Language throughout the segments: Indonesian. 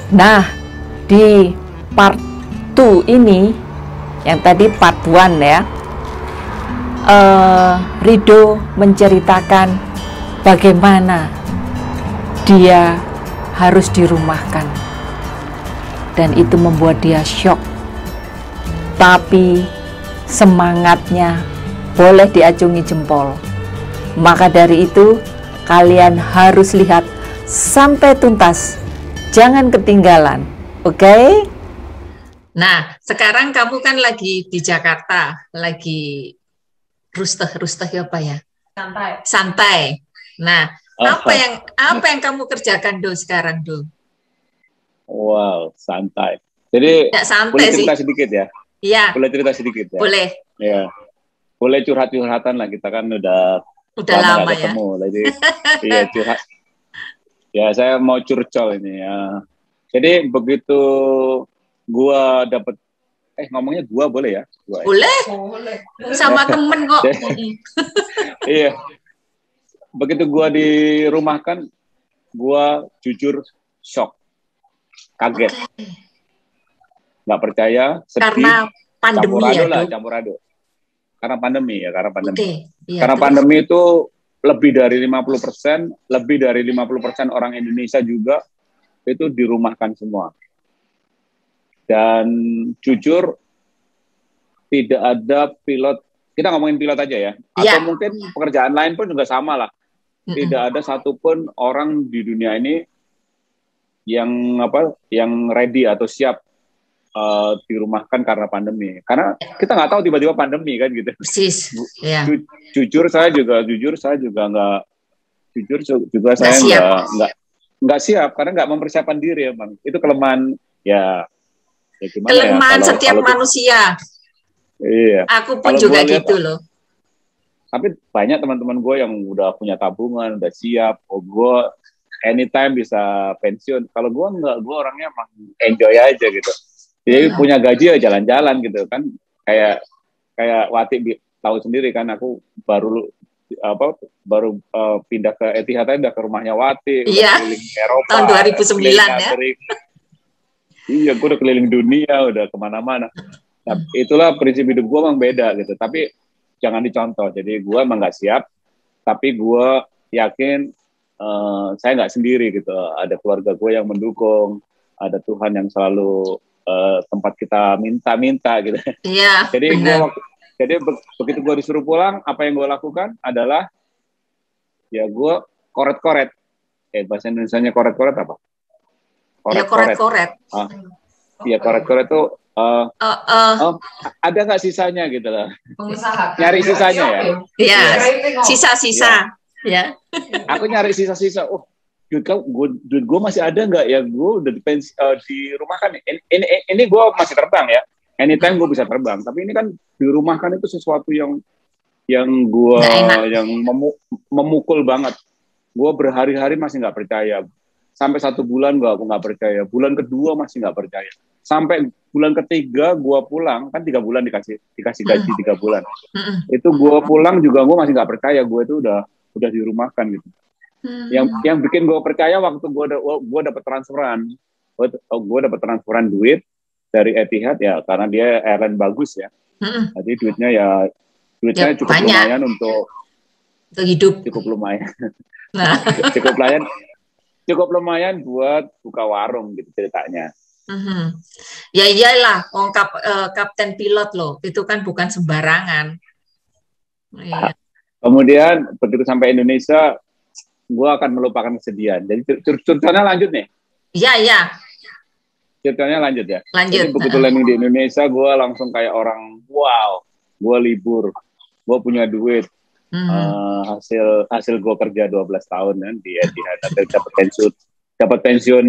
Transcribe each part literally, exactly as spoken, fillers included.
Nah, di part dua ini, yang tadi part satu ya, uh, Rido menceritakan bagaimana dia harus dirumahkan. Dan itu membuat dia shock. Tapi semangatnya boleh diacungi jempol. Maka dari itu, kalian harus lihat sampai tuntas. Jangan ketinggalan, oke? Okay? Nah, sekarang kamu kan lagi di Jakarta, lagi rusteh-rusteh apa ya? Santai. Santai. Nah, apa yang apa yang kamu kerjakan Do sekarang Do? Wow, santai. Jadi ya, santai boleh cerita sih. sedikit ya? Iya. Boleh cerita sedikit ya? Boleh. Ya. Boleh curhat-curhatan lah, kita kan udah udah lama, lama ya. Ketemu. Jadi iya curhat. Ya, saya mau curcol ini ya. Jadi begitu gua dapet, eh ngomongnya gua boleh ya? Gua, boleh. Ya. Boleh. Sama temen kok. Iya. Begitu gua dirumahkan, gua jujur shock, kaget, nggak okay. percaya, sedih. Karena pandemi campur ya, lah, campur aduk. Karena pandemi ya, karena pandemi. Okay. Ya, karena terus. pandemi itu lebih dari lima puluh persen, lebih dari lima puluh persen orang Indonesia juga itu dirumahkan semua. Dan jujur tidak ada pilot, kita ngomongin pilot aja ya, ya. atau mungkin pekerjaan lain pun juga sama lah. Mm-mm. Tidak ada satupun orang di dunia ini yang apa, yang ready atau siap uh, dirumahkan karena pandemi. Karena kita nggak tahu tiba-tiba pandemi kan gitu. Persis. Ya. Ju- jujur saya juga, jujur saya juga nggak, jujur juga saya nggak nggak nggak siap karena nggak mempersiapkan diri emang. Itu kelemahan ya. ya kelemahan ya, kalau, setiap kalau, manusia. Iya. Aku pun kalau juga gitu lihat, loh. Tapi banyak teman-teman gue yang udah punya tabungan, udah siap. Oh, gue anytime bisa pensiun. Kalau gue enggak, gue orangnya emang enjoy aja gitu. Jadi hmm. punya gaji ya jalan-jalan gitu kan. Kayak kayak Wati tahu sendiri kan, aku baru apa baru uh, pindah ke Etihad, udah ke rumahnya Wati, udah iya. keliling Eropa. Tahun dua ribu sembilan ya. Iya, gue udah keliling dunia, udah kemana-mana. Nah, itulah prinsip hidup gue emang beda gitu. Tapi jangan dicontoh. Jadi gue emang nggak siap, tapi gue yakin uh, saya nggak sendiri gitu. Ada keluarga gue yang mendukung, ada Tuhan yang selalu uh, tempat kita minta-minta gitu. Iya. Jadi gue, jadi be- begitu gue disuruh pulang, apa yang gue lakukan adalah ya gue koret-koret. Eh bahasa Indonesianya koret-koret apa? Koret-koret. Ya koret-koret. Ah, iya koret-koret tuh. Uh, uh, uh, oh, ada nggak sisanya gitu loh? Nyari sisanya ya? Iya, sisa-sisa. Ya. Aku nyari sisa-sisa. Oh, duit gue, duit gue masih ada nggak ya? Gue udah di, pensi, uh, di rumah kan. Ini, ini, ini gue masih terbang ya. Anytime gue bisa terbang. Tapi ini kan di rumah kan itu sesuatu yang yang gue yang memu, memukul banget. Gue berhari-hari masih nggak percaya. Sampai satu bulan gue nggak percaya. Bulan kedua masih nggak percaya. Sampai bulan ketiga gue pulang, kan tiga bulan dikasih dikasih gaji tiga bulan. Mm. Itu gue pulang juga gue masih nggak percaya gue itu udah udah dirumahkan gitu. Mm. Yang yang bikin gue percaya waktu gue da, gue dapat transferan, gue gue dapat transferan duit dari Etihad ya karena dia airline bagus ya. Mm. Jadi duitnya ya duitnya ya, cukup banyak. Lumayan untuk untuk hidup. Cukup lumayan. Nah. cukup lumayan. Cukup lumayan buat buka warung gitu ceritanya. Mm-hmm. Ya iyalah, oh, kap, uh, kapten pilot loh, itu kan bukan sembarangan. Iya. Kemudian begitu sampai Indonesia, gue akan melupakan kesedihan. Jadi ceritanya lanjut nih. Iya iya. Ceritanya lanjut ya. Lanjut. Jadi begitu landing di Indonesia, gue langsung kayak orang, wow, gue libur, gue punya duit. Mm-hmm. uh, hasil hasil gue kerja dua belas tahun kan di Etihad, dapat pensiun, dapat pensiun.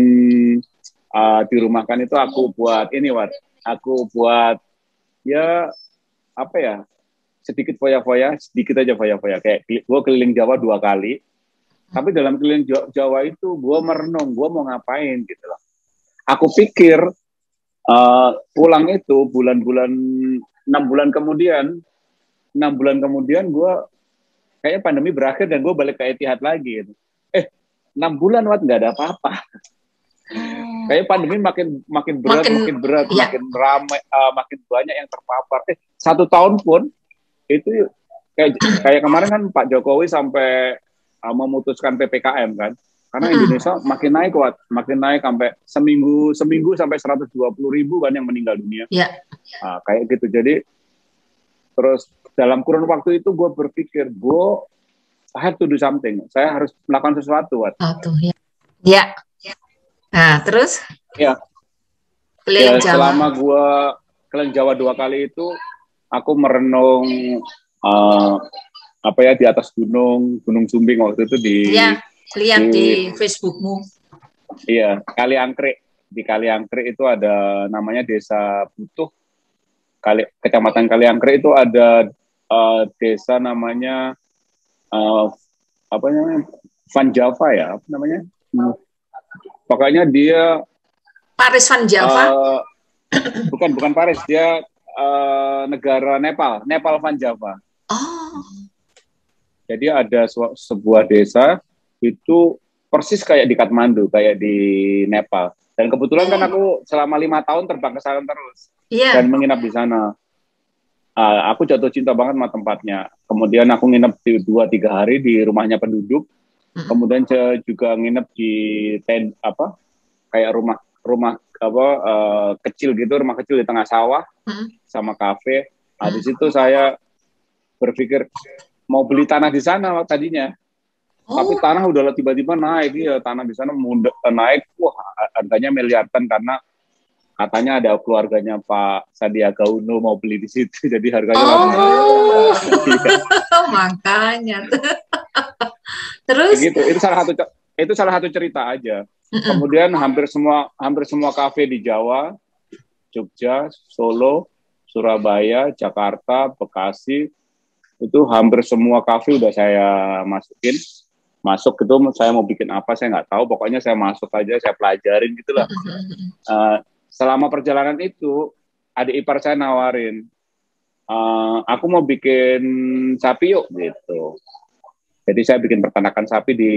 Uh, dirumahkan itu aku buat ini Wat, aku buat ya apa ya sedikit foya-foya, sedikit aja foya-foya kayak gue keliling Jawa dua kali, tapi dalam keliling Jawa itu gue merenung gue mau ngapain gitu loh. Aku pikir uh, pulang itu bulan-bulan enam bulan kemudian, enam bulan kemudian gue kayaknya pandemi berakhir dan gue balik ke Etihad lagi gitu. Eh enam bulan Wat nggak ada apa-apa. Kayak pandemi makin makin berat, makin, makin berat, ya. makin ramai, uh, makin banyak yang terpapar. Eh, satu tahun pun itu kayak kayak kemarin kan Pak Jokowi sampai uh, memutuskan P P K M kan, karena mm-hmm. Indonesia makin naik kuat, makin naik sampai seminggu seminggu sampai seratus dua puluh ribu kan yang meninggal dunia. Ya. Uh, kayak gitu. Jadi terus dalam kurun waktu itu gue berpikir, gue I have to do something. Saya harus melakukan sesuatu. Wat. Oh tuh ya. Ya. Nah, terus? Ya. Keliling ya, Jawa. Selama gue keliling Jawa dua kali itu, aku merenung uh, apa ya di atas gunung, Gunung Sumbing waktu itu di. Ya, lihat di, di Facebookmu. Iya, Kaliangkrik. Di Kaliangkrik itu ada namanya Desa Butuh. Kali, Kecamatan Kaliangkrik itu ada uh, desa namanya uh, apa namanya? Van Java ya, apa namanya? Hmm. Pokoknya dia Paris Van Java. Uh, bukan bukan Paris, dia uh, negara Nepal, Nepal Van Java. Oh. Jadi ada sebuah desa itu persis kayak di Kathmandu, kayak di Nepal. Dan kebetulan kan aku selama lima tahun terbang ke sana terus yeah. dan menginap di sana. Uh, aku jatuh cinta banget sama tempatnya. Kemudian aku nginep di dua tiga hari di rumahnya penduduk. Kemudian saya juga nginep di tent apa kayak rumah rumah apa uh, kecil gitu, rumah kecil di tengah sawah hmm. sama kafe. Nah, di situ saya berpikir mau beli tanah di sana tadinya, oh. tapi tanah udah tiba-tiba naik ya, tanah di sana muda, naik, wah harganya miliaran karena katanya ada keluarganya Pak Sandiaga Uno mau beli di situ, jadi harganya oh. langsung. Makanya. Terus gitu, itu salah satu itu salah satu cerita aja. Mm-mm. Kemudian hampir semua hampir semua kafe di Jawa, Jogja, Solo, Surabaya, Jakarta, Bekasi, itu hampir semua kafe udah saya masukin. Masuk itu saya mau bikin apa saya nggak tahu, pokoknya saya masuk aja, saya pelajarin gitulah. Uh, selama perjalanan itu adik ipar saya nawarin, uh, aku mau bikin sapi yuk gitu. Jadi saya bikin peternakan sapi di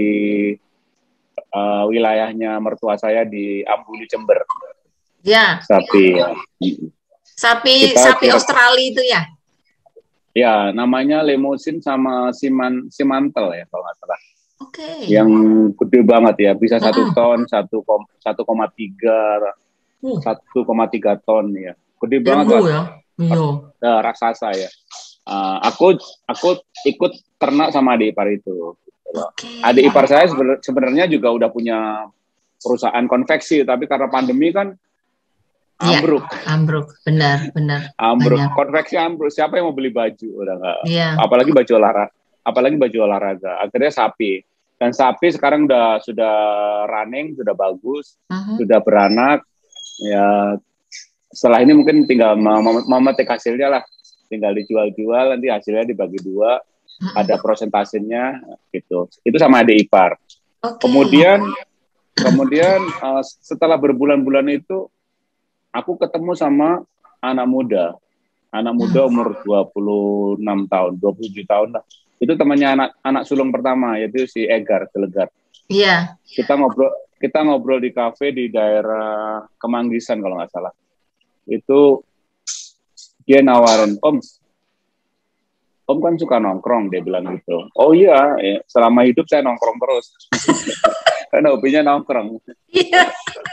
uh, wilayahnya mertua saya di Ambulu, Jember. Ya. Sapi. Ya. Sapi Kita sapi kira, Australia itu ya? Ya, namanya Limousin sama Siman Simantel ya kalau nggak salah. Oke. Okay. Yang gede banget ya, bisa satu uh-uh. ton, satu satu koma tiga, satu koma tiga ton ya, gede banget kan? Ya? Iya. Uh, raksasa ya. Uh, aku aku ikut ternak sama adik ipar itu. Okay. Adik ipar saya sebenar, sebenarnya juga udah punya perusahaan konveksi, tapi karena pandemi kan ambruk. Ya, ambruk, benar, benar. Ambruk, banyak. Konveksi ambruk. Siapa yang mau beli baju? Udah nggak. Ya. Apalagi baju olahraga, apalagi baju olahraga. Akhirnya sapi. Dan sapi sekarang udah sudah running, sudah bagus, uh-huh. sudah beranak. Ya, setelah ini mungkin tinggal memetik hasilnya lah. Tinggal dijual-jual, nanti hasilnya dibagi dua, hmm. ada prosentasenya gitu. Itu sama adik ipar. Okay. Kemudian, kemudian uh, setelah berbulan-bulan itu, aku ketemu sama anak muda, anak muda umur dua puluh enam tahun, dua puluh tujuh tahun lah. Itu temannya anak anak sulung pertama, yaitu si Egar Gelegar. Iya. Yeah. Kita ngobrol, kita ngobrol di kafe di daerah Kemanggisan kalau nggak salah. Itu dia nawarin, Om, Om kan suka nongkrong, dia bilang gitu. Oh iya, ya, selama hidup saya nongkrong terus. Karena hobinya nongkrong. Iya.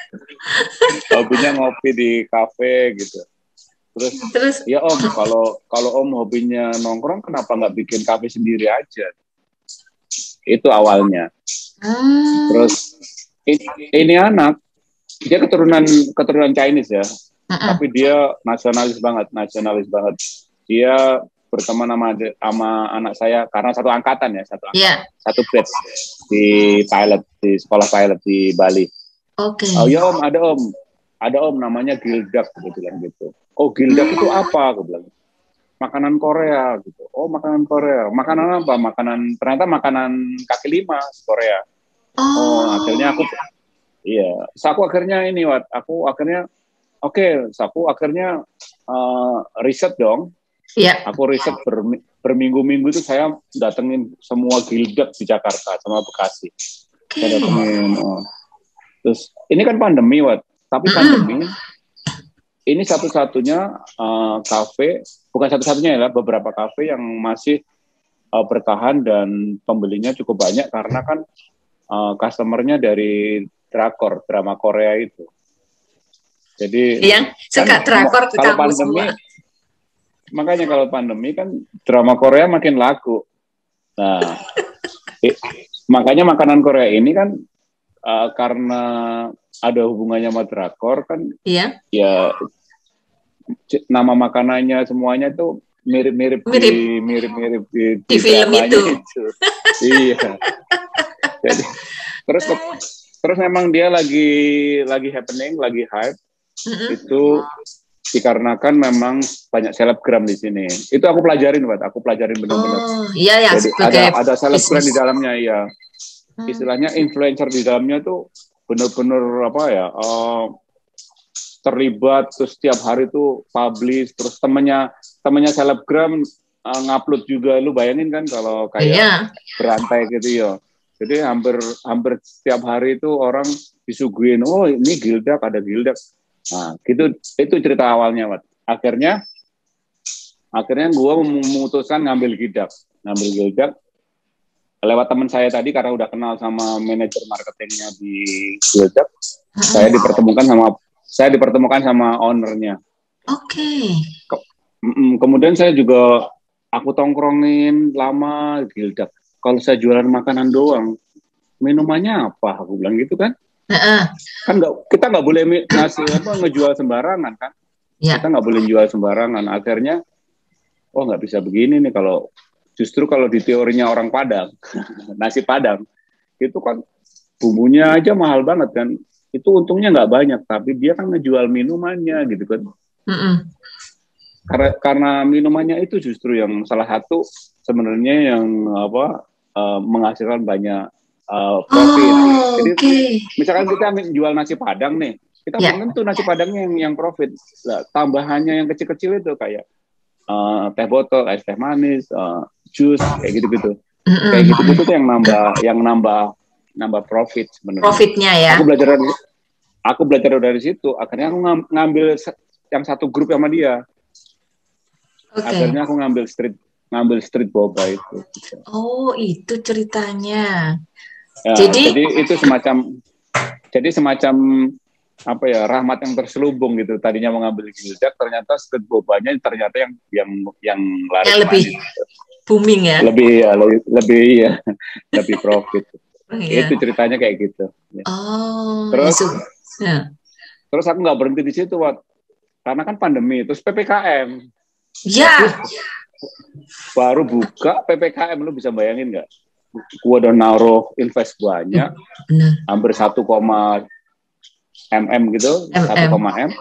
Hobinya ngopi di kafe gitu. Terus, Terus, ya Om, kalau kalau Om hobinya nongkrong, kenapa nggak bikin kafe sendiri aja? Itu awalnya. Hmm. Terus ini, ini anak, dia keturunan keturunan Chinese ya. Uh-uh. Tapi dia nasionalis banget, nasionalis banget. Dia berteman sama, sama anak saya karena satu angkatan ya, satu angkatan, yeah. satu batch di pilot, di sekolah pilot di Bali. Oke. Okay. Oh ya Om, ada Om, ada Om namanya Gildak, dia bilang gitu. Oh Gildak hmm. itu apa? Aku bilang. Makanan Korea gitu. Oh makanan Korea. Makanan apa? Makanan ternyata makanan kaki lima Korea. Oh, oh akhirnya aku, iya. So, aku akhirnya ini, Wat. Aku akhirnya Oke, okay, aku akhirnya uh, riset dong. Iya. Aku riset ber, berminggu-minggu itu saya datengin semua Gildak di Jakarta sama Bekasi. Okay. Saya datengin. Oh. Terus ini kan pandemi, Wat. Tapi pandemi ini satu-satunya uh, kafe, bukan satu-satunya ya, beberapa kafe yang masih uh, bertahan dan pembelinya cukup banyak karena kan uh, customernya dari drakor, drama Korea itu. Jadi yang suka kan, drakor ke kalau kampus pandemi, semua. makanya kalau pandemi kan drama Korea makin laku. Nah, eh, makanya makanan Korea ini kan uh, karena ada hubungannya sama drakor kan, Iya. ya c- nama makanannya semuanya tuh mirip-mirip Mirip. di mirip-mirip di, Di film dramanya itu. Iya. Jadi terus terus memang dia lagi lagi happening, lagi hype. Mm-mm. Itu dikarenakan memang banyak selebgram di sini. Itu aku pelajarin, Pak. Aku pelajarin benar-benar. Oh, iya ya, Jadi sebagai ada ada selebgram di bisnis. dalamnya, ya. Hmm. Istilahnya influencer di dalamnya tuh benar-benar apa ya? eh, terlibat terus setiap hari tuh publish, terus temennya temennya selebgram uh, ngupload juga. Lu bayangin kan kalau kayak Iya. berantai gitu ya. Jadi hampir hampir setiap hari itu orang disuguhin, oh ini Gildak, ada Gildak. Nah, gitu itu cerita awalnya, Wat. Akhirnya akhirnya gue memutuskan ngambil Gildak, ngambil Gildak lewat teman saya tadi karena udah kenal sama manajer marketingnya di Gildak. Saya dipertemukan sama saya dipertemukan sama ownernya. Oke. Ke- mm, kemudian saya juga aku tongkrongin lama Gildak. Kalau saya jualan makanan doang, minumannya apa? Aku bilang gitu kan. Heeh. Kan nggak, kita nggak boleh mi- ngasih apa ngejual sembarangan kan. Ya. Kita nggak boleh jual sembarangan. Akhirnya, oh nggak bisa begini nih kalau justru kalau di teorinya orang Padang, nasi Padang itu kan bumbunya aja mahal banget kan. Itu untungnya nggak banyak, tapi dia kan ngejual minumannya gitu kan. Mm-mm. Karena karena minumannya itu justru yang salah satu sebenarnya yang apa uh, menghasilkan banyak uh, profit. Oh, Jadi oke. misalkan kita jual nasi Padang nih, kita Ya. belum tentu nasi Padangnya yang yang profit. Nah, tambahannya yang kecil-kecil itu kayak uh, teh botol, es teh manis, uh, jus kayak gitu-gitu. Mm-mm. Kayak gitu-gitu tuh yang nambah yang nambah nambah profit sebenarnya. Profitnya ya. Aku belajar dari aku belajar dari situ. Akhirnya aku ngam- ngambil se- yang satu grup sama dia. Oke. Akhirnya aku ngambil street ngambil street boba itu. Oh, itu ceritanya. Ya, Jadi- jadi itu semacam jadi semacam apa ya, rahmat yang terselubung gitu. Tadinya mau ngambil Gildak, ternyata street bobanya ternyata yang yang yang laris Yang lebih manis. booming ya. Lebih ya, lebih lebih ya, lebih profit. Iya. Itu ceritanya kayak gitu. Ya. Oh, Terus ya, su- ya. terus aku nggak berhenti di situ, Wat. Karena kan pandemi, terus P P K M. Ya. Baru buka P P K M, lu bisa bayangin nggak? Gua udah naruh invest banyak, Benar. hampir satu koma mm gitu, M M. satu koma M,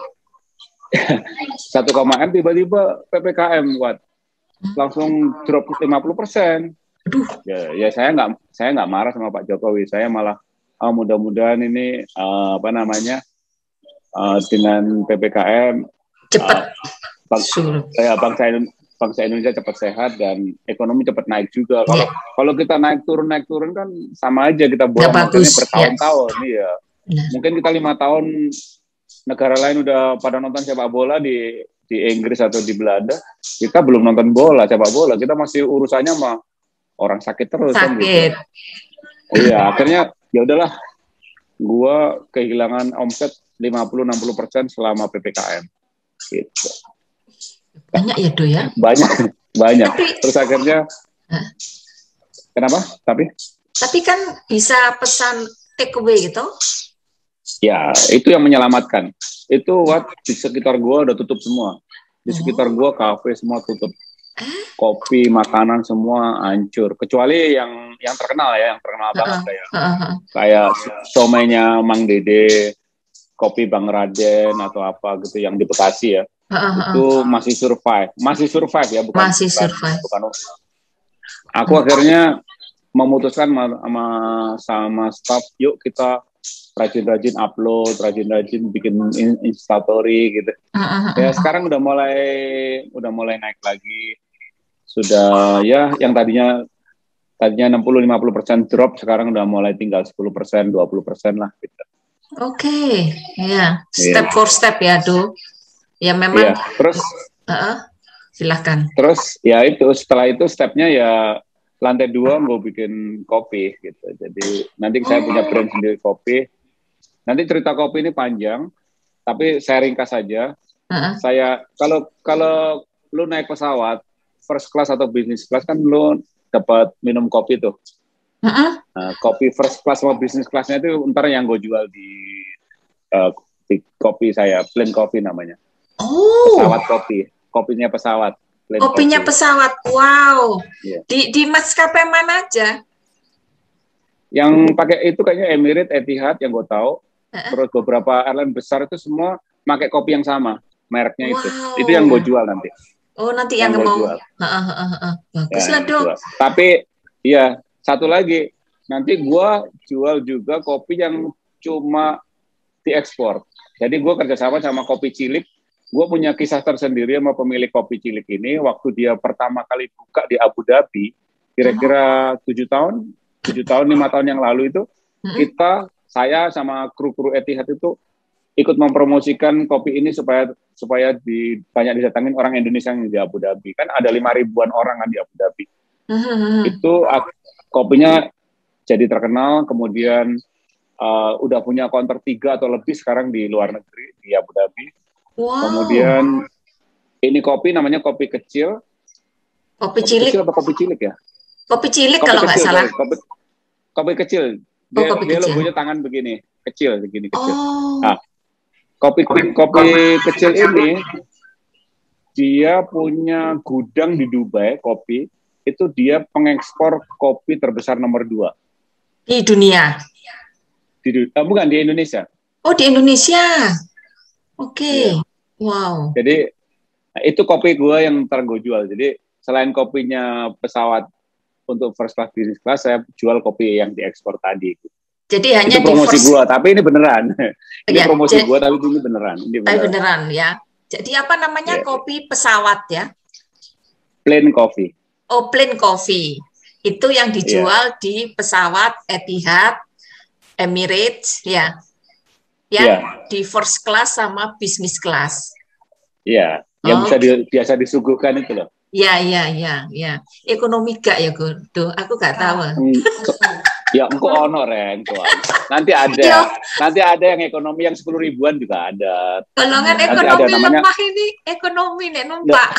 satu koma M tiba-tiba P P K M, Wat. Langsung drop lima puluh persen. Aduh. Ya, ya saya nggak saya nggak marah sama Pak Jokowi, saya malah oh, mudah-mudahan ini uh, apa namanya uh, dengan P P K M Cepat. uh, bang, Suruh. ya, bangsa bangsa Indonesia cepat sehat dan ekonomi cepat naik juga. Kalau Ya. kalau kita naik turun naik turun kan sama aja kita bolong bagus, makannya bertahun-tahun, iya. Benar. Mungkin kita lima tahun negara lain udah pada nonton sepak bola di di Inggris atau di Belanda, kita belum nonton bola sepak bola, kita masih urusannya sama orang sakit terus kan gitu. Sakit. Iya, akhirnya ya udahlah, gua kehilangan omset lima puluh sampai enam puluh persen selama P P K M. Gitu. Banyak ya, Do ya? Banyak, banyak. Tapi- Terus akhirnya Hah? kenapa? Tapi Tapi kan bisa pesan take away gitu. ya itu yang menyelamatkan. Itu what di sekitar gua udah tutup semua. Di sekitar gua kafe semua tutup. Kopi, makanan semua hancur. Kecuali yang yang terkenal ya, yang terkenal banget Uh-uh. kayak Uh-uh. kayak somainya Mang Dede, kopi Bang Raden atau apa gitu yang di Bekasi ya. Uh-uh. Itu masih survive, masih survive ya, bukan Masih bukan, survive. bukan. Aku akhirnya memutuskan ma- sama sama staff, yuk kita rajin-rajin upload, rajin-rajin bikin in- instastory gitu. Uh-uh. Ya sekarang udah mulai udah mulai naik lagi. Sudah ya yang tadinya tadinya enam puluh sampai lima puluh persen drop, sekarang udah mulai tinggal sepuluh persen, dua puluh persen lah gitu. Oke, ya, Iya. step for step ya, Do. Ya memang. Iya. Terus, Uh, silahkan. terus ya itu setelah itu stepnya ya lantai dua mau bikin kopi gitu. Jadi nanti saya punya brand sendiri kopi. Nanti cerita kopi ini panjang, tapi saya ringkas saja. Uh-uh. Saya kalau kalau lu naik pesawat first class atau business class kan lu dapat minum kopi tuh. Uh-uh. Nah, kopi first class sama business classnya itu ntar yang gue jual di, uh, di kopi saya, plain coffee namanya. Oh. Pesawat kopi, kopinya pesawat. Kopinya kopi. pesawat, wow. Yeah. Di di maskapai mana aja? Yang pakai itu kayaknya Emirates, Etihad yang gue tahu. Uh-uh. Terus beberapa airline besar itu semua pakai kopi yang sama, mereknya wow. itu. Itu yang gue jual nanti. Oh nanti yang, yang mau. Jual. Uh-uh, uh-uh. Bagus ya, lah dong. Tapi ya satu lagi, nanti gue jual juga kopi yang cuma diekspor. Jadi gue kerjasama sama Kopi Cilik. Gue punya kisah tersendiri sama pemilik Kopi Cilik ini. Waktu dia pertama kali buka di Abu Dhabi, kira-kira tujuh tahun, tujuh tahun, lima tahun yang lalu itu, kita, saya sama kru-kru Etihad itu ikut mempromosikan kopi ini supaya supaya di, banyak didatangin orang Indonesia yang di Abu Dhabi. Kan ada lima ribuan orang kan di Abu Dhabi. Itu kopinya jadi terkenal, kemudian uh, udah punya counter tiga atau lebih sekarang di luar negeri, di Abu Dhabi. Wow. Kemudian ini kopi namanya kopi kecil. Kopi, kopi cilik atau kopi cilik ya? Kopi cilik kopi kalau nggak salah. Kopi, kopi kecil. Dia, oh, kopi dia kecil. logonya tangan begini, kecil begini kecil. Oh. Nah, kopi kopi kecil ini dia punya gudang di Dubai kopi. Itu dia pengekspor kopi terbesar nomor dua di dunia. Di, uh, bukan di Indonesia. Oh di Indonesia. Oke. Okay. Yeah. Wow. Jadi nah, itu kopi gue yang ntar gue jual. Jadi selain kopinya pesawat untuk first class, business class, saya jual kopi yang diekspor tadi. Jadi hanya itu promosi first... gue, tapi ini beneran. Ini ya, promosi jadi... gue, tapi ini beneran. Ini beneran. beneran ya. Jadi apa namanya yeah. kopi pesawat ya? Plain coffee. Oh, plain coffee. Itu yang dijual yeah. di pesawat Etihad, Emirates, ya. Yang yeah. di first class sama business class. Iya, yeah. yang oh. bisa di, biasa disuguhkan itu loh. Ya, ya, ya, ya. Ekonomi gak ya, Gur? Tuh, aku gak tahu. Ya, engko ono Ren, nanti ada. Yo. Nanti ada yang ekonomi yang sepuluh ribuan juga ada. Golongan ekonomi ada, namanya... lemah ini, ekonomi nek numpak.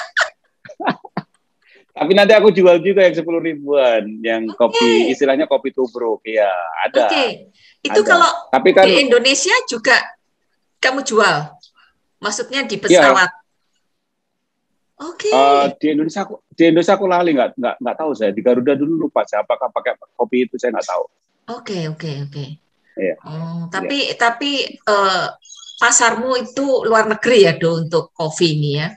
Tapi nanti aku jual juga yang sepuluh ribuan, yang okay. kopi, istilahnya kopi tubruk, ya ada. Oke, okay. itu ada. Kalau Tapi kan, di Indonesia juga kamu jual? Maksudnya di pesawat? Ya. Oke. Okay. Uh, di Indonesia aku, di Indonesia aku lali nggak nggak nggak tahu saya. Di Garuda dulu lupa saya apakah pakai kopi itu saya nggak tahu. Oke okay, oke okay, oke. Okay. Iya. Oh, tapi ya. tapi uh, pasarmu itu luar negeri ya Do untuk kopi ini ya?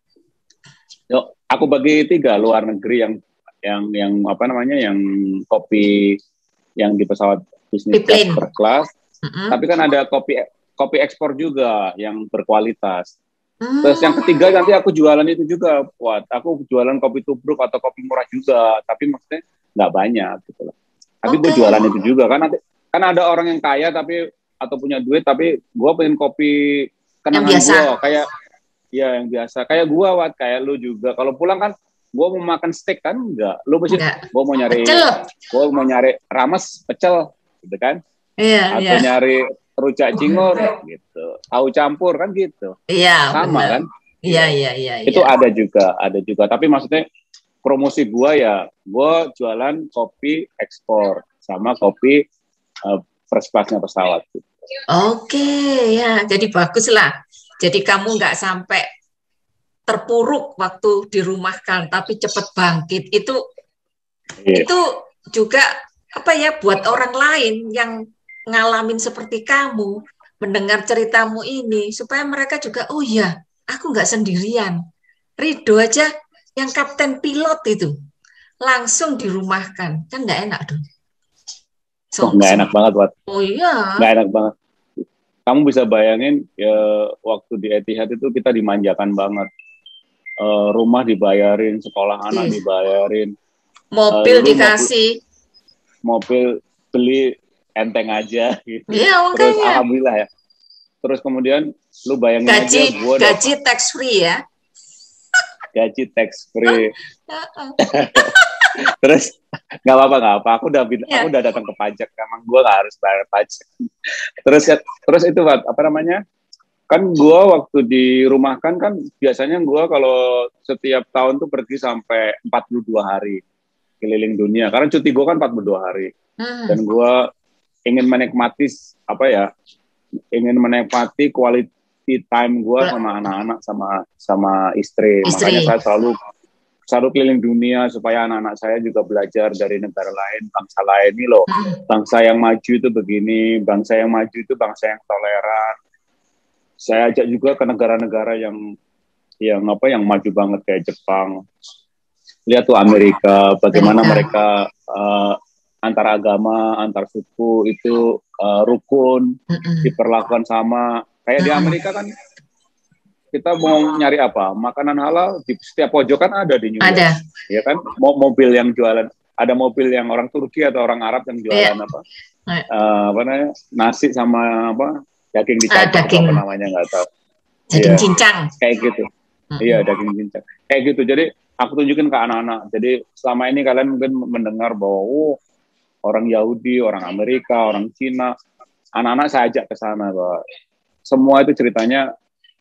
Yo, aku bagi tiga, luar negeri yang yang yang apa namanya yang kopi yang di pesawat bisnis per kelas. Mm-hmm. Tapi kan ada kopi kopi ekspor juga yang berkualitas. Mm. Terus yang ketiga nanti aku jualan itu juga, buat aku jualan kopi tubruk atau kopi murah juga, tapi maksudnya nggak banyak gitu loh. Tapi okay. gue jualan itu juga kan nanti kan ada orang yang kaya tapi atau punya duit tapi gue pengen kopi kenangan gue kayak ya yang biasa kayak gue Wat kayak lu juga kalau pulang kan gue mau makan steak kan enggak lu mesti gue mau nyari gue mau nyari rames pecel gitu kan yeah, atau yeah. nyari rujak cingur gitu tahu campur kan gitu yeah, sama bener. Kan iya iya iya itu yeah. ada juga ada juga tapi maksudnya promosi gue ya gue jualan kopi ekspor sama kopi uh, first class-nya pesawat gitu. Oke ya jadi bagus lah. Jadi kamu nggak sampai terpuruk waktu dirumahkan, tapi cepat bangkit. Itu yeah. itu juga apa ya buat orang lain yang ngalamin seperti kamu, mendengar ceritamu ini, supaya mereka juga, oh ya, aku nggak sendirian. Rido aja yang kapten pilot itu langsung dirumahkan, kan nggak enak dong. So, oh, nggak enak banget, Wat. Oh iya. Nggak enak banget. Kamu bisa bayangin ya waktu di Etihad itu kita dimanjakan banget. Uh, rumah dibayarin, sekolah anak Ih. dibayarin, mobil uh, dikasih, mobil, mobil beli enteng aja gitu. Iya, Terus makanya. alhamdulillah ya. Terus kemudian lu bayangin Gaji, aja gue gaji tax free ya. gaji tax free. Terus nggak apa-apa nggak apa. Aku udah Ya. aku udah datang ke pajak. Emang gue nggak harus bayar pajak. Terus terus itu apa namanya? Kan gue waktu dirumahkan kan biasanya gue kalau setiap tahun tuh pergi sampai empat puluh dua hari keliling dunia. Karena cuti gue kan empat puluh dua hari. Hmm. Dan gue ingin menikmati apa ya? Ingin menikmati quality time gue sama anak-anak sama sama istri. Istri. Makanya saya selalu selalu keliling dunia supaya anak-anak saya juga belajar dari negara lain, bangsa lain ini loh. Hmm. Bangsa yang maju itu begini, bangsa yang maju itu bangsa yang toleran. Saya ajak juga ke negara-negara yang yang apa yang maju banget kayak Jepang. Lihat tuh Amerika, bagaimana mereka uh, antar agama, antar suku itu uh, rukun, Mm-mm. diperlakukan sama. Kayak di Amerika kan kita mau nyari apa? Makanan halal di setiap pojokan ada di New York. Ada. Ya kan? Mo mobil yang jualan, ada mobil yang orang Turki atau orang Arab yang jualan yeah. apa? Uh, apa namanya? Nasi sama apa? Daging dicacah, ah, daging. apa namanya nggak tahu. Daging ya, cincang. Kayak gitu. Iya, hmm. daging cincang. Kayak gitu. Jadi aku tunjukin ke anak-anak. Jadi selama ini kalian mungkin mendengar bahwa oh, orang Yahudi, orang Amerika, orang Cina, anak-anak saya ajak ke sana bahwa semua itu ceritanya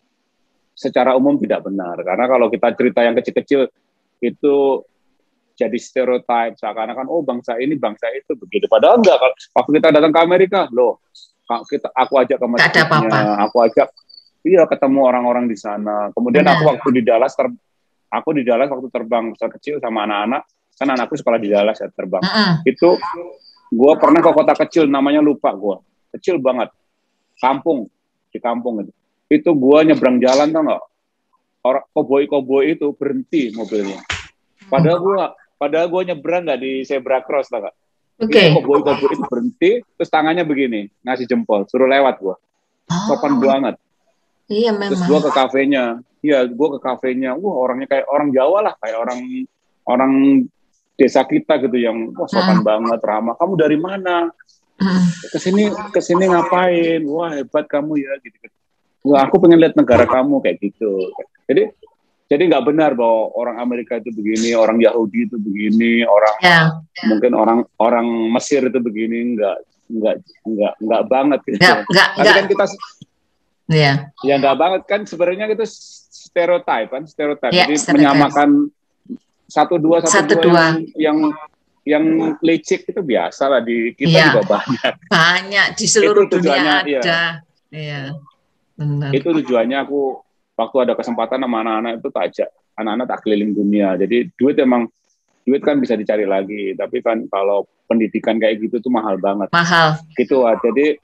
secara umum tidak benar. Karena kalau kita cerita yang kecil-kecil itu jadi stereotip seakan-akan oh bangsa ini, bangsa itu begitu. Padahal enggak. Waktu kita datang ke Amerika, loh kita aku ajak ke masjidnya, aku ajak iya ketemu orang-orang di sana. Kemudian Benar. aku waktu di Dallas ter, aku di Dallas waktu terbang besar kecil sama anak-anak, kan anakku sekolah di Dallas ya terbang. Uh -uh. Itu gue pernah ke kota kecil namanya lupa gue, kecil banget, kampung di kampung itu. Itu gue nyebrang jalan tau nggak? Orang koboi-koboi itu berhenti mobilnya. Padahal gue, padahal gue nyebrang nggak di zebra cross tau nggak? Oke. Okay. Koboi-koboi itu berhenti, terus tangannya begini, ngasih jempol, suruh lewat gua. Oh. Sopan banget. Iya memang. Terus gua ke kafenya, iya gua ke kafenya, wah orangnya kayak orang Jawa lah, kayak orang orang desa kita gitu yang wah sopan hmm. banget, ramah. Kamu dari mana? Hmm. Kesini kesini ngapain? Wah hebat kamu ya gitu. Wah aku pengen lihat negara kamu kayak gitu. Jadi Jadi nggak benar bahwa orang Amerika itu begini, orang Yahudi itu begini, orang ya. mungkin orang orang Mesir itu begini, nggak nggak nggak nggak banget. Gitu. Nggak nggak nggak. Kan kita, ya. ya nggak banget kan sebenarnya itu stereotip kan, stereotip. Ya, Jadi stereotype. menyamakan satu dua satu, satu, dua, dua. yang yang, yang licik itu biasa lah di kita ya. juga banyak. Banyak di seluruh dunia ada. Iya. Benar. Itu tujuannya aku. Waktu ada kesempatan sama anak-anak itu tak ajak anak-anak tak keliling dunia. Jadi duit emang duit kan bisa dicari lagi, tapi kan kalau pendidikan kayak gitu tuh mahal banget. Mahal. Gitu ah. Jadi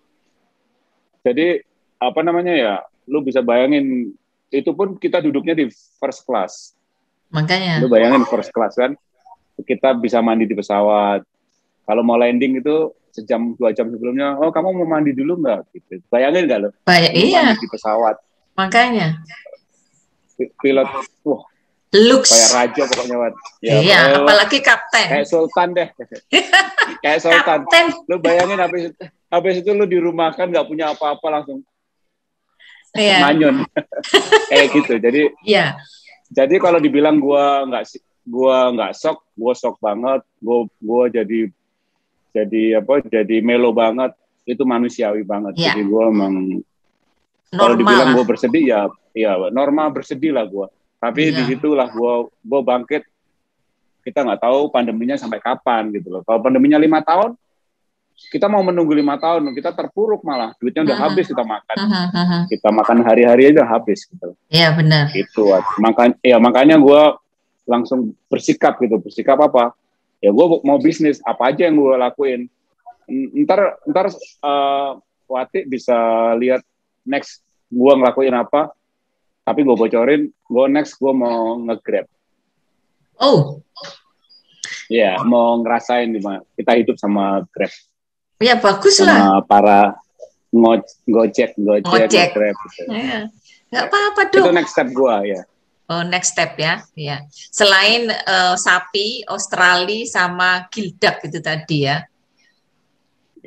jadi apa namanya ya? Lu bisa bayangin itu pun kita duduknya di first class. Makanya. Lu bayangin first class kan? Kita bisa mandi di pesawat. Kalau mau landing itu sejam dua jam sebelumnya, oh kamu mau mandi dulu nggak? Gitu. Bayangin nggak lo? Banyak iya. Mandi di pesawat. Makanya. Pilot, wah, Lux. kayak raja pokoknya, Wan. Ya, iya, uh, apalagi kapten. Kayak sultan deh. Kayak sultan. Kapten. Lu bayangin habis habis itu lu di rumah kan nggak punya apa-apa langsung iya. manyun. Kayak gitu. Jadi, iya. Jadi kalau dibilang gua nggak gua nggak sok, gua sok banget. Gua gua jadi jadi apa? Jadi melo banget. Itu manusiawi banget. Ya. Jadi gua emang kalau dibilang gue bersedih ya, ya normal bersedih lah gue. Tapi iya. disitulah gue, gue bangkit. Kita nggak tahu pandeminya sampai kapan gitu loh. Kalau pandeminya lima tahun, kita mau menunggu lima tahun, kita terpuruk malah. Duitnya udah uh -huh. habis kita makan. Uh -huh. Kita makan hari-hari aja habis gitu. Iya benar. Itu, makanya, ya makanya gue langsung bersikap gitu. Bersikap apa? Ya gue mau bisnis apa aja yang gue lakuin. Ntar, ntar uh, Wati bisa lihat. Next, gue ngelakuin apa, tapi gue bocorin, gue next gue mau nge-grab. Oh. Iya, yeah, mau ngerasain gimana kita hidup sama Grab. Ya bagus sama lah. Sama para ngo gojek, gojek, gojek. Grab. Gitu. Ya. Gak apa-apa dong. Itu next step gue ya. Oh, next step ya. Ya. Selain uh, sapi, Australia, sama gildak gitu tadi ya. Ya.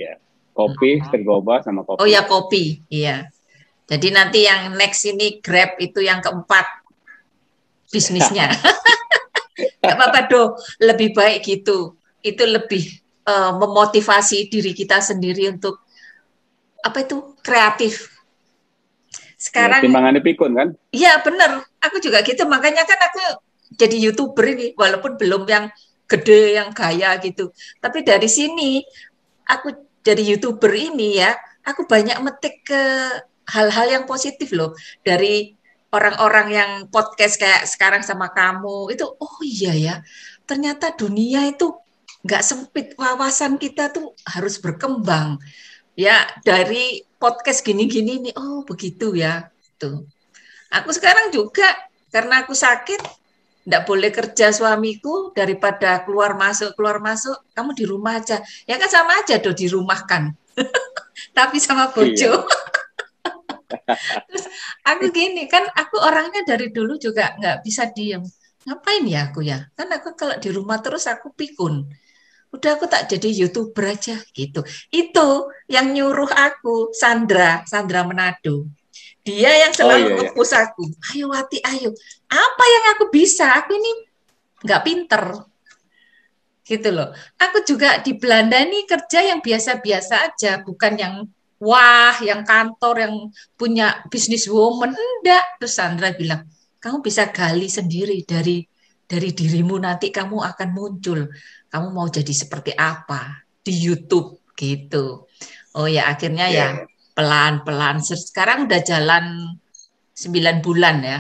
Kopi, stir boba sama kopi. Oh ya, kopi, iya. Jadi nanti yang next ini Grab itu yang keempat bisnisnya. Gak apa-apa Do, lebih baik gitu. Itu lebih uh, memotivasi diri kita sendiri untuk apa itu kreatif. Sekarang ya, timbangannya pikun kan? Iya bener, aku juga gitu. Makanya kan aku jadi YouTuber ini, walaupun belum yang gede, yang gaya gitu. Tapi dari sini aku jadi YouTuber ini ya, aku banyak metik ke hal-hal yang positif loh dari orang-orang yang podcast kayak sekarang sama kamu itu. Oh iya ya, ternyata dunia itu nggak sempit, wawasan kita tuh harus berkembang ya. Dari podcast gini-gini nih, oh begitu ya tuh. Aku sekarang juga karena aku sakit, nggak boleh kerja suamiku, daripada keluar masuk keluar masuk, kamu di rumah aja. Ya kan sama aja do, di rumah kan. Tapi sama bojo. Iya. Terus aku gini kan, aku orangnya dari dulu juga nggak bisa diem. Ngapain ya aku ya? Kan aku kalau di rumah terus aku pikun. Udah aku tak jadi YouTuber aja gitu. Itu yang nyuruh aku Sandra, Sandra Manado. Dia yang selalu oh, iya, nge-push iya. aku. Ayo Wati, ayo. Apa yang aku bisa? Aku ini nggak pinter. Gitu loh. Aku juga di Belanda ini kerja yang biasa-biasa aja. Bukan yang wah, yang kantor, yang punya business woman. Enggak. Terus Sandra bilang, kamu bisa gali sendiri dari dari dirimu, nanti kamu akan muncul. Kamu mau jadi seperti apa di YouTube gitu. Oh ya, akhirnya yeah. ya pelan-pelan. Sekarang udah jalan sembilan bulan ya.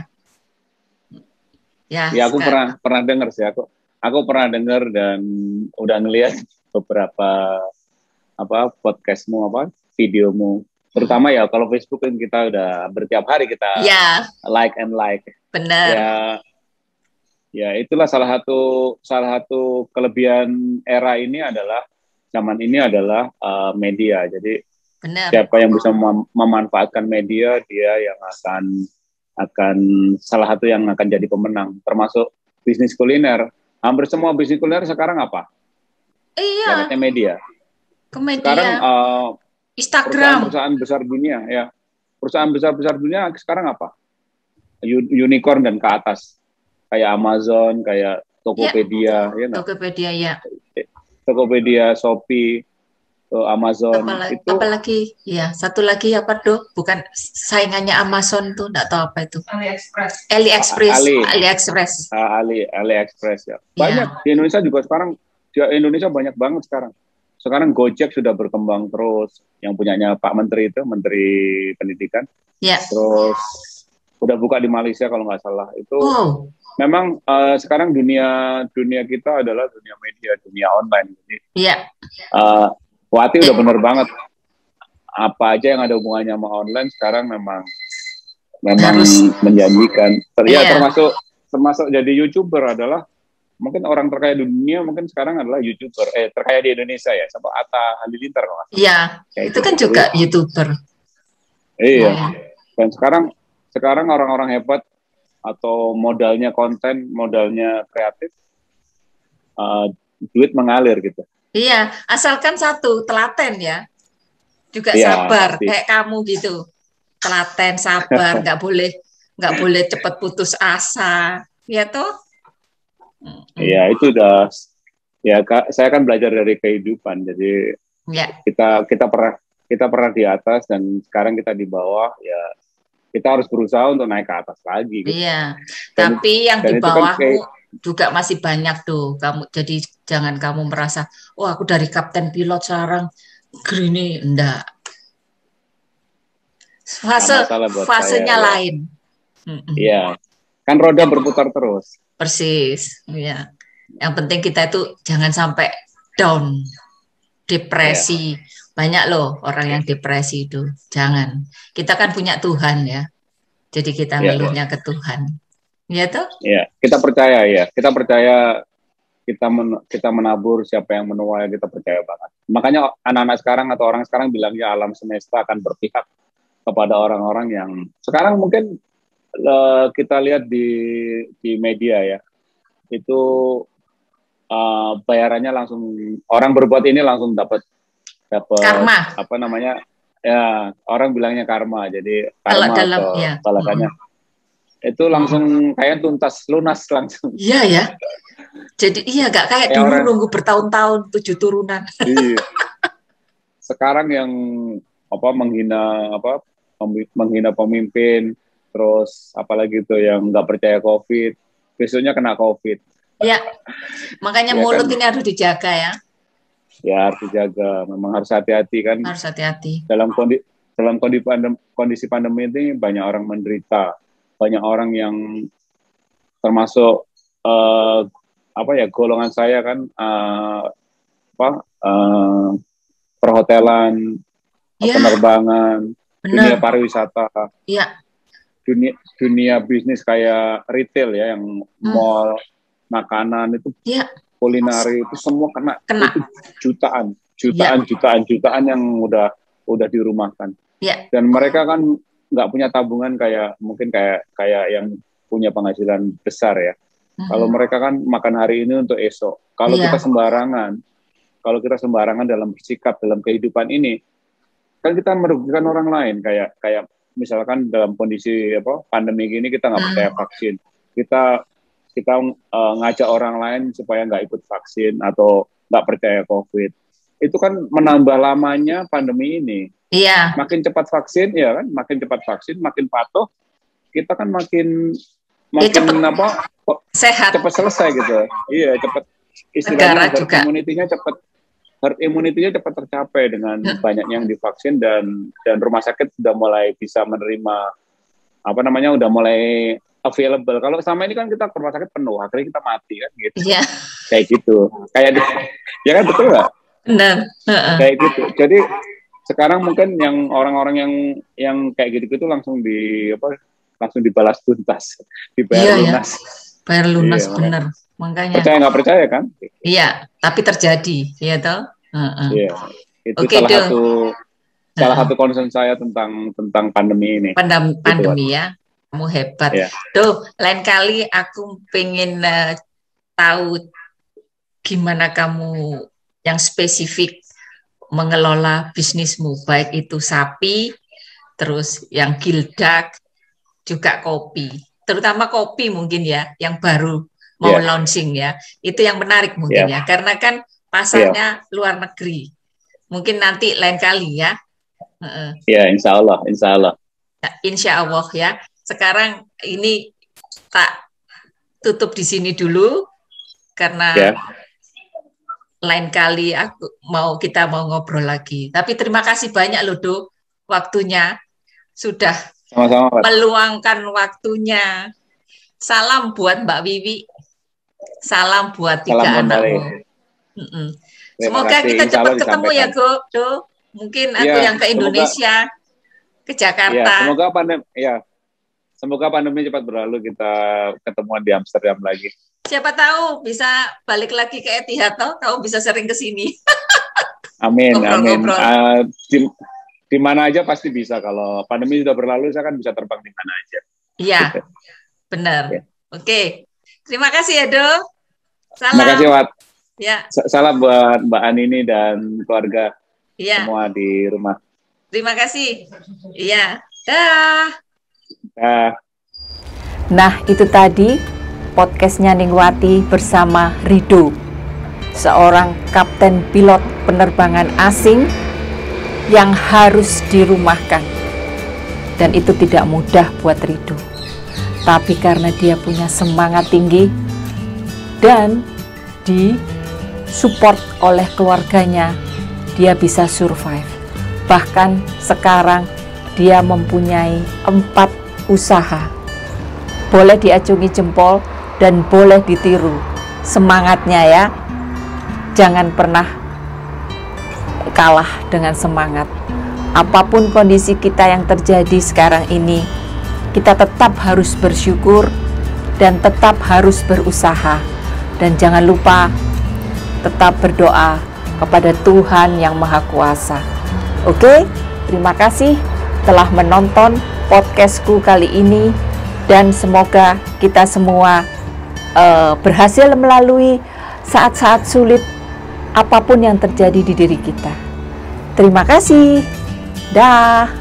Ya, ya aku sekarang. pernah pernah dengar sih aku. Aku pernah dengar dan udah ngelihat beberapa apa podcastmu apa videomu. Terutama ya kalau Facebook kan kita udah bertiap hari kita ya. like and like. Benar. Ya, ya itulah salah satu salah satu kelebihan era ini adalah zaman ini adalah uh, media. Jadi benar. Siapa yang bisa mem memanfaatkan media, dia yang akan akan salah satu yang akan jadi pemenang. Termasuk bisnis kuliner. Hampir semua bisnis kuliner sekarang apa? Iya. Lewatnya media. Ke media. Sekarang uh, Instagram. Perusahaan besar dunia, ya. Perusahaan besar-besar dunia sekarang apa? Unicorn dan ke atas. Kayak Amazon, kayak Tokopedia, ya, ya Tokopedia ya. Tokopedia, Shopee. Amazon apalagi, itu apalagi ya satu lagi apa do, bukan saingannya Amazon tuh, nggak tahu apa itu, AliExpress AliExpress Ali, AliExpress Ali AliExpress ya banyak ya. Di Indonesia juga sekarang di Indonesia banyak banget sekarang sekarang Gojek sudah berkembang terus, yang punyanya Pak Menteri itu Menteri Pendidikan ya. Terus udah buka di Malaysia kalau nggak salah itu. Wow. Memang uh, sekarang dunia dunia kita adalah dunia media, dunia online. Jadi ya. uh, Wati udah bener banget. Apa aja yang ada hubungannya sama online sekarang memang memang Harus. menjanjikan. Ya, iya. termasuk termasuk jadi YouTuber adalah mungkin orang terkaya di dunia mungkin sekarang adalah YouTuber. Eh terkaya di Indonesia ya, sama Atta Halilintar kalau nggak salah. Iya, itu kan gitu. juga YouTuber. Iya. Oh. Dan sekarang sekarang orang-orang hebat atau modalnya konten, modalnya kreatif, uh, duit mengalir gitu. Iya, asalkan satu, telaten ya. Juga ya, sabar, pasti. Kayak kamu gitu. Telaten, sabar, nggak boleh nggak boleh cepat putus asa. Ya toh? Iya, itu udah ya Kak, saya kan belajar dari kehidupan. Jadi ya. kita kita pernah kita pernah di atas dan sekarang kita di bawah, ya kita harus berusaha untuk naik ke atas lagi gitu. Iya. Dan, Tapi yang di bawahmu kan juga masih banyak tuh kamu, jadi jangan kamu merasa oh aku dari kapten pilot sekarang gini, enggak, fase fasenya saya, lain iya kan roda berputar terus persis ya. Yang penting kita itu jangan sampai down, depresi ya. Banyak loh orang yang depresi itu, jangan. Kita kan punya Tuhan ya, jadi kita ya, ngeluhnya ya. ke Tuhan. Ya tuh? Iya, kita percaya ya. Kita percaya kita men, kita menabur siapa yang menuai, kita percaya banget. Makanya anak-anak sekarang atau orang sekarang bilangnya alam semesta akan berpihak kepada orang-orang yang sekarang mungkin uh, kita lihat di di media ya. Itu uh, bayarannya langsung, orang berbuat ini langsung dapat dapat Karma. apa namanya? Ya, orang bilangnya karma. Jadi Kalau karma dalam atau ya. balasannya. Itu langsung kayak tuntas, lunas langsung. Iya ya. Jadi iya nggak kayak Ya, dulu orang- nunggu bertahun-tahun tujuh turunan. Iya. Sekarang yang apa menghina apa pemi- menghina pemimpin, terus apalagi itu yang nggak percaya COVID, besoknya kena COVID. Ya. Makanya Ya mulut kan? ini harus dijaga ya. Ya harus dijaga, memang harus hati-hati kan. Harus hati-hati. Dalam kondisi dalam kondisi pandemi, kondisi pandemi ini banyak orang menderita, banyak orang yang termasuk eh, apa ya golongan saya kan eh, apa eh, perhotelan, Ya, penerbangan, dunia benar. pariwisata, Ya, dunia dunia bisnis kayak retail ya, yang mall, makanan itu, ya, kulineri itu semua kena, Kena. itu jutaan, jutaan, jutaan, jutaan yang udah udah dirumahkan. ya, Dan mereka kan nggak punya tabungan kayak mungkin kayak kayak yang punya penghasilan besar ya. Kalau mereka kan makan hari ini untuk esok. Kalau Iya. kita sembarangan, kalau kita sembarangan dalam bersikap dalam kehidupan ini, kan kita merugikan orang lain. Kayak kayak misalkan dalam kondisi apa pandemi gini kita nggak Hmm. percaya vaksin, kita kita uh, ngajak orang lain supaya nggak ikut vaksin atau nggak percaya COVID. Itu kan menambah lamanya pandemi ini. iya, Makin cepat vaksin, ya kan, makin cepat vaksin, makin patuh, kita kan makin Ya, makin cepet. apa kok sehat. cepat selesai gitu. Iya, cepat Negara istilahnya herd juga. immunity-nya cepat herd immunity-nya cepat tercapai dengan Hmm. banyaknya yang divaksin dan dan rumah sakit sudah mulai bisa menerima apa namanya udah mulai available. Kalau selama ini kan kita ke rumah sakit penuh, akhirnya kita mati kan gitu. Iya, Kayak gitu. Kayak di, ya kan betul nggak? benar. Heeh. Kayak gitu. Jadi sekarang mungkin yang orang-orang yang yang kayak gitu-gitu langsung di apa langsung dibalas tuntas, dibayar Iya, ya. lunas. Bayar lunas, Iya, benar. Makanya. Percaya nggak percaya kan? Iya, tapi terjadi, ya toh. Heeh. Iya. Itu Oke, salah Dul. satu salah Heeh. satu concern saya tentang tentang pandemi ini. Pandem- pandemi ya, kamu hebat. Iya. Tuh, lain kali aku pengen eh, tahu gimana kamu yang spesifik mengelola bisnismu, baik itu sapi, terus yang gildak, juga kopi. Terutama kopi mungkin ya, yang baru mau Yeah. launching ya. Itu yang menarik mungkin ya, karena kan pasarnya luar negeri. Mungkin nanti lain kali ya. Heeh. Ya, insya Allah, insya Allah. Insya Allah ya. Sekarang ini tak tutup di sini dulu karena Ya. lain kali aku mau kita mau ngobrol lagi. Tapi terima kasih banyak loh Do, waktunya sudah Sama-sama, Pak. meluangkan waktunya. Salam buat Mbak Wiwi. Salam buat tiga Salam kembali. anakmu. Mm-mm. Terima Semoga kasih. kita Insya cepat Allah ketemu ya disampaikan. Go, Do. Mungkin aku Iya, yang ke semoga- Indonesia, ke Ya, Jakarta. semoga pandemi ya. Semoga pandemi cepat berlalu, kita ketemuan di Amsterdam lagi. Siapa tahu bisa balik lagi ke Etihad, toh kamu bisa sering ke sini. Amin, amin. Ngobrol-ngobrol. Uh, di, di mana aja pasti bisa. Kalau pandemi sudah berlalu, saya kan bisa terbang di mana aja. Iya, benar. Ya. Oke, terima kasih ya Do. Salam. Terima kasih, Wat. Ya, S- Salam buat Mbak Anini dan keluarga iya. semua di rumah. Terima kasih. Iya. Dah. Dah. Nah, itu tadi podcastnya Ningwati bersama Rido, seorang kapten pilot penerbangan asing yang harus dirumahkan. Dan itu tidak mudah buat Rido. Tapi karena dia punya semangat tinggi dan disupport oleh keluarganya, dia bisa survive. Bahkan sekarang dia mempunyai empat usaha. Boleh diacungi jempol dan boleh ditiru semangatnya ya. Jangan pernah kalah dengan semangat. Apapun kondisi kita yang terjadi sekarang ini, kita tetap harus bersyukur dan tetap harus berusaha. Dan jangan lupa tetap berdoa kepada Tuhan yang Maha Kuasa. Oke, terima kasih telah menonton podcastku kali ini. Dan semoga kita semua uh, berhasil melalui saat-saat sulit apapun yang terjadi di diri kita. Terima kasih. Dah.